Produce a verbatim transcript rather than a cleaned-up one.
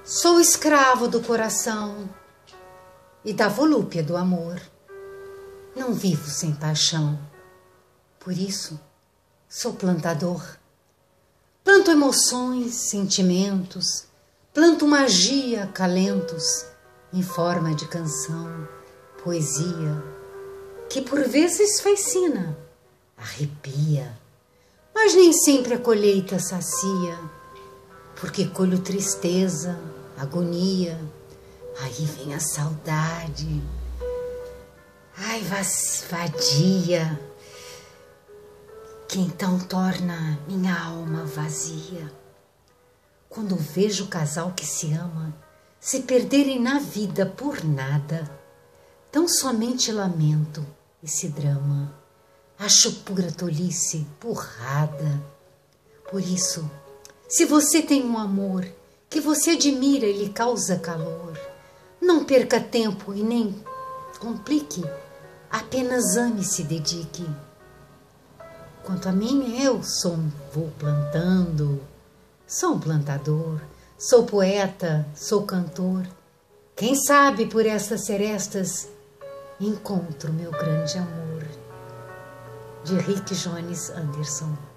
Sou escravo do coração e da volúpia do amor. Não vivo sem paixão, por isso sou plantador. Planto emoções, sentimentos, planto magia, calentos, em forma de canção, poesia, que por vezes fascina, arrepia, mas nem sempre a colheita sacia, porque colho tristeza, agonia, aí vem a saudade, ai, vadia, que então torna minha alma vazia. Quando vejo o casal que se ama se perderem na vida por nada, tão somente lamento esse drama. Acho pura tolice, burrada. Por isso, se você tem um amor que você admira e lhe causa calor, não perca tempo e nem complique, apenas ame e se dedique. Quanto a mim, eu sou um vou plantando, sou um plantador, sou poeta, sou cantor. Quem sabe por essas serestas encontro meu grande amor. De Rick Jones Anderson.